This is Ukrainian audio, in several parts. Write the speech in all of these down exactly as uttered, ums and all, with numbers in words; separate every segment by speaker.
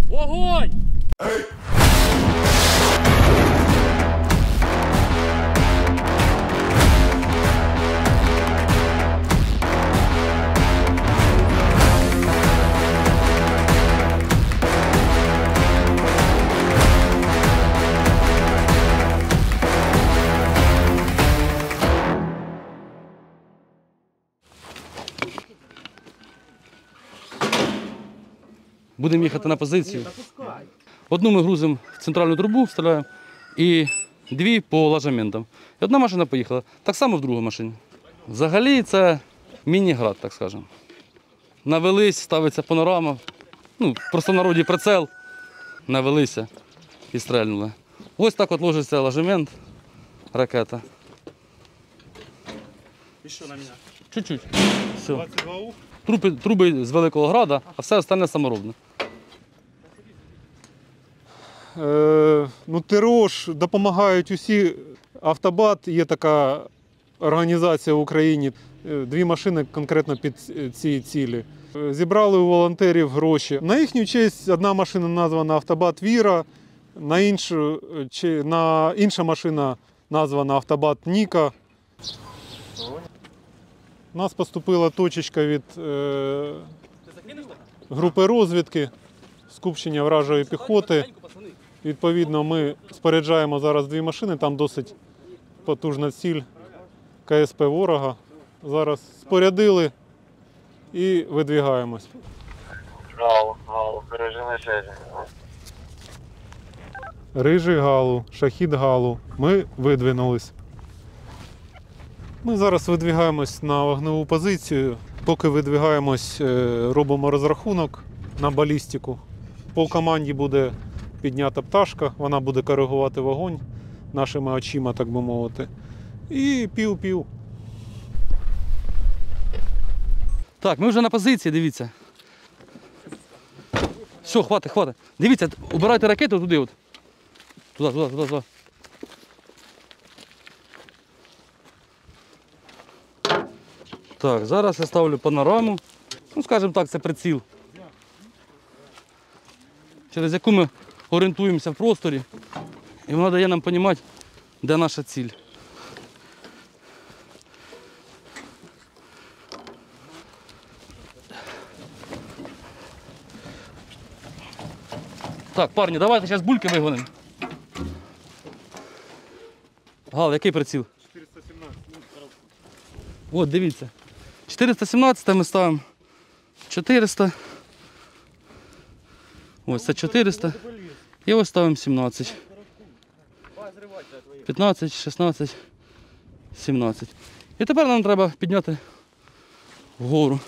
Speaker 1: Огонь! Будемо їхати на позицію. Одну ми грузимо в центральну трубу, вставляємо, і дві по ложементам. І одна машина поїхала. Так само в другу машині. Взагалі це міні-град, так скажемо. Навелись, ставиться панорама, ну, просто в народі прицел, навелися і стрельнули. Ось так от ложиться ложемент, ракета.
Speaker 2: І що на мене?
Speaker 1: Чуть-чуть. Все.
Speaker 2: двадцять два ух.
Speaker 1: Труби, труби з великого града, а все остальне саморобне.
Speaker 2: Е, ну, ТРО допомагають усі. Автобат, є така організація в Україні. Дві машини конкретно під ці цілі. Зібрали у волонтерів гроші. На їхню честь одна машина названа Автобат Віра, на іншу, чи, на інша машина названа Автобат Ніка. У нас поступила точечка від е, групи розвідки, скупчення вражої піхоти. Відповідно, ми споряджаємо зараз дві машини, там досить потужна ціль ка ес пе ворога. Зараз спорядили і видвігаємось.
Speaker 3: Галу, Галу, режим на связи.
Speaker 2: Рижий Галу, Шахід Галу. Ми видвинулись. Ми зараз видвігаємось на вогневу позицію. Поки видвігаємось, робимо розрахунок на балістику. По команді буде піднята пташка, вона буде коригувати вогонь нашими очима, так би мовити. І пів-пів.
Speaker 1: Так, ми вже на позиції, дивіться. Все, хватить, хватить. Дивіться, убирайте ракету туди от. Туди, туди, туди, туди. Так, зараз я ставлю панораму. Ну, скажімо так, це приціл. Через яку ми орієнтуємося в просторі. І вона дає нам розуміти, де наша ціль. Так, парні, давайте зараз бульки вигонимо. Гал, який приціл?
Speaker 2: чотириста сімнадцять.
Speaker 1: От, дивіться. чотириста сімнадцять ми ставимо. чотириста. Ось це чотириста. І ось ставимо сімнадцять. п'ятнадцять, шістнадцять, сімнадцять. І тепер нам треба підняти вгору.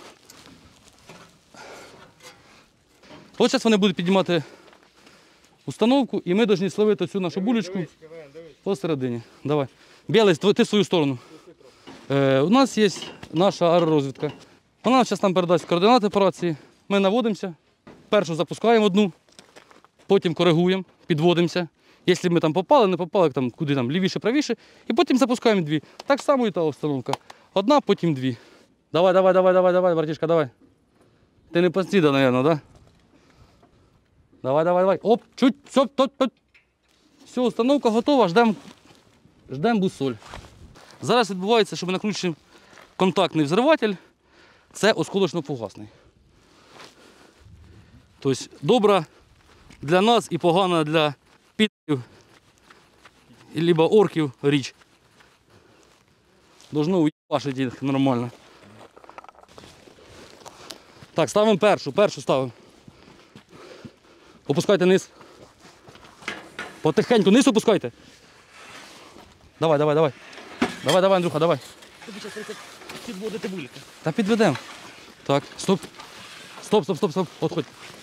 Speaker 1: Ось зараз вони будуть піднімати установку, і ми повинні словити цю нашу булечку посередині. Давай. Білий, ти в свою сторону. Е, у нас є наша аеророзвідка. Вона зараз нам передасть координати операції. Ми наводимося. Першу запускаємо одну, потім коригуємо, підводимося. Якщо ми там попали, не попали, там, куди там, лівіше, правіше. І потім запускаємо дві. Так само і та установка. Одна, потім дві. Давай, давай, давай, давай, давай, братішка, давай. Ти не постійно, мабуть, так? Давай, давай, давай. Оп, чуть, все, тут, тут. Все, установка готова, ждемо ждем бусоль. Зараз відбувається, що ми накручуємо контактний взриватель. Це осколочно-фугасний. Тобто добра для нас і погана для підів, або орків річ. Должно уїбашити їх нормально. Так, ставимо першу, першу ставимо. Опускайте низ. Потихеньку, низ опускайте. Давай, давай, давай. Давай, давай, Андрюха, давай.
Speaker 4: Тобі зараз підводити бульки.
Speaker 1: Та підведемо. Так, стоп. Стоп, стоп, стоп, стоп. Отходь.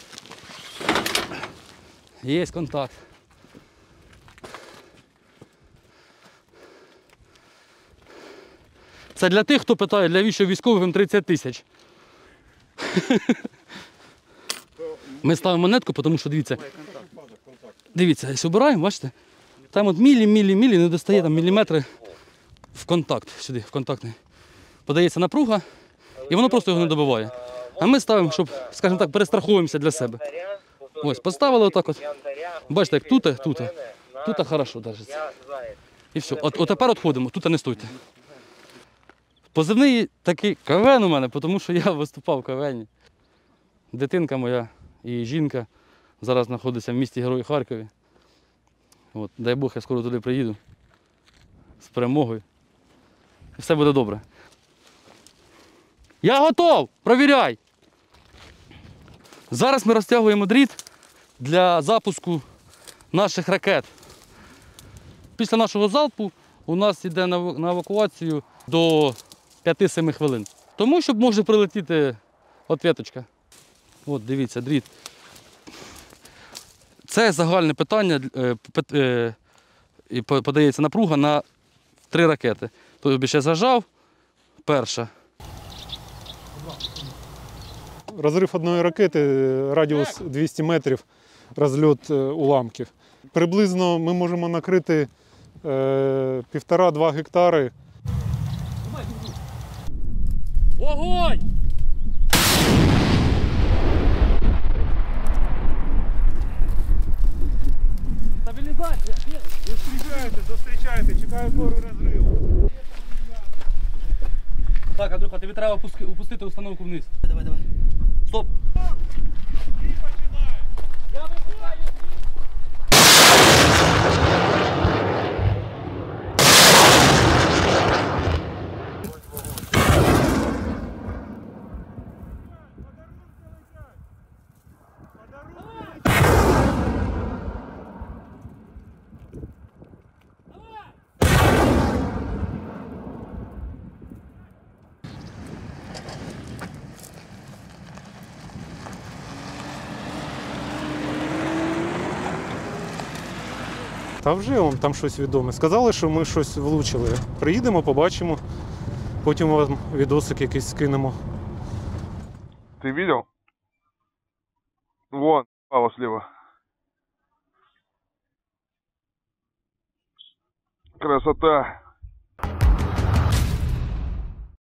Speaker 1: Є контакт. Це для тих, хто питає, для віщо військовим тридцять тисяч. Ми ставимо монетку, тому що, дивіться, дивіться, якщо обираємо, бачите, там от мілі, мілі, мілі, не достає там міліметри в контакт, сюди, в контактний. Подається напруга, і воно просто його не добиває. А ми ставимо, щоб, скажімо так, перестраховуємося для себе. Ось, поставили отак от. Бачите, як тут, тут, тут хорошо держиться. І все. От, от тепер відходимо, тут не стойте. Позивний такий КВН у мене, тому що я виступав в КВНі. Дитинка моя і жінка зараз знаходиться в місті Герої Харкові. От, дай Бог, я скоро туди приїду з перемогою. І все буде добре. Я готов! Провіряй! Зараз ми розтягуємо дріт для запуску наших ракет. Після нашого залпу у нас йде на на евакуацію до п'яти-семи хвилин. Тому, щоб може прилетіти ответочка. От, дивіться, дріт. Це загальне питання, і подається напруга на три ракети. Тобі ще зажав, перша.
Speaker 2: Розрив одної ракети, радіус двісті метрів, розльот уламків. Приблизно ми можемо накрити е, півтора-два гектари.
Speaker 1: Огонь! Стабілізація!
Speaker 2: Зустрічайте, зустрічайте, чекаю пору розриву.
Speaker 1: Так, Андрюха, тобі треба опустити установку вниз.
Speaker 4: Давай, давай.
Speaker 1: Стоп!
Speaker 2: Та вже вам там щось відоме. Сказали, що ми щось влучили. Приїдемо, побачимо, потім вам відосик якийсь скинемо.
Speaker 5: Ты видел? Вон, пало слева. Красота.